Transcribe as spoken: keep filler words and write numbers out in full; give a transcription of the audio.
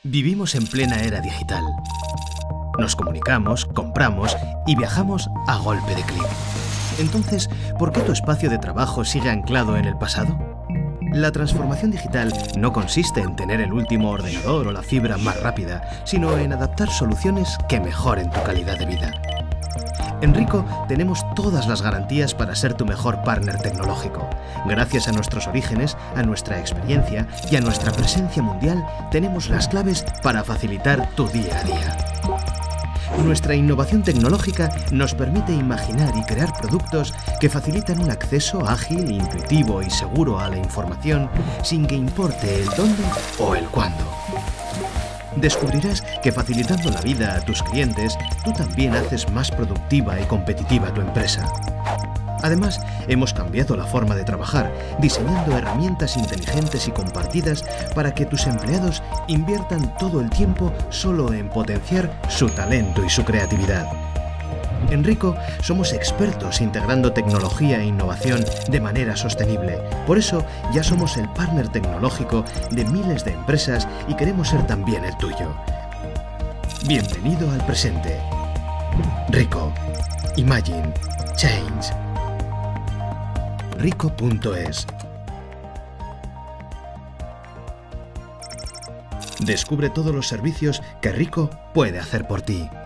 Vivimos en plena era digital. Nos comunicamos, compramos y viajamos a golpe de clic. Entonces, ¿por qué tu espacio de trabajo sigue anclado en el pasado? La transformación digital no consiste en tener el último ordenador o la fibra más rápida, sino en adaptar soluciones que mejoren tu calidad de vida. En Ricoh tenemos todas las garantías para ser tu mejor partner tecnológico. Gracias a nuestros orígenes, a nuestra experiencia y a nuestra presencia mundial, tenemos las claves para facilitar tu día a día. Nuestra innovación tecnológica nos permite imaginar y crear productos que facilitan un acceso ágil, intuitivo y seguro a la información sin que importe el dónde o el cuándo. Descubrirás que facilitando la vida a tus clientes, tú también haces más productiva y competitiva tu empresa. Además, hemos cambiado la forma de trabajar, diseñando herramientas inteligentes y compartidas para que tus empleados inviertan todo el tiempo solo en potenciar su talento y su creatividad. En Ricoh somos expertos integrando tecnología e innovación de manera sostenible. Por eso ya somos el partner tecnológico de miles de empresas y queremos ser también el tuyo. Bienvenido al presente. Ricoh. Imagine. Change. Ricoh punto es. Descubre todos los servicios que Ricoh puede hacer por ti.